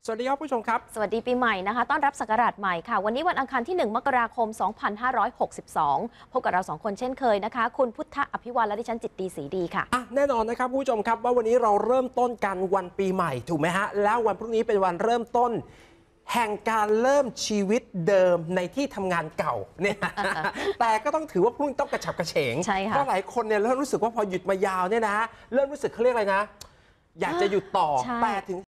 สวัสดีครับผู้ชมครับสวัสดีปีใหม่นะคะต้อนรับศักราชใหม่ค่ะวันนี้วันอังคารที่ 1 มกราคม 2562 พบกับเรา2คนเช่นเคยนะคะคุณพุทธอภิวัลและดิฉันจิตตีศรีดีค่ะแน่นอนนะครับผู้ชมครับว่าวันนี้เราเริ่มต้นกันวันปีใหม่ถูกไหมฮะแล้ววันพรุ่งนี้เป็นวันเริ่มต้นแห่งการเริ่มชีวิตเดิมในที่ทำงานเก่าเนี่ย แต่ก็ต้องถือว่าพรุ่งนี้ต้องกระฉับกระเฉงใช่ค่ะเพราะหลายคนเนี่ยเริ่มรู้สึกว่าพอหยุดมายาวเนี่ยนะเริ่มรู้สึกเขาเรียกอะไรนะอยากจะหยุดต่อแต่ถึง